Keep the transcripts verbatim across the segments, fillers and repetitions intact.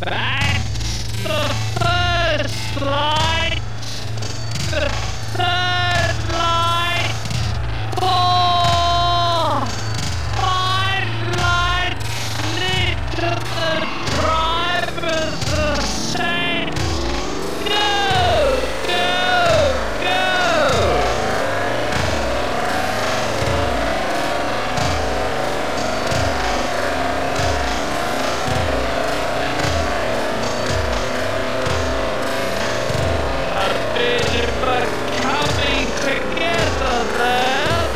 That's the first light. The third light. Four. Five lights lit to the driver's ascent. Go, go, go. A bit of a coming together there.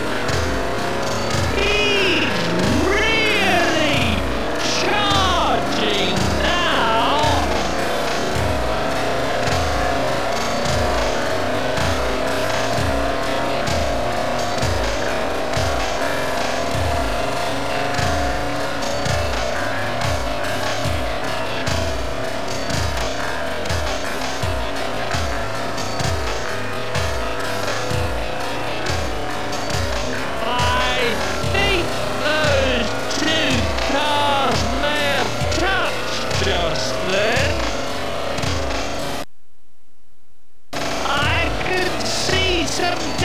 He's really charging now. I think those two cars may have touched just then. I could see some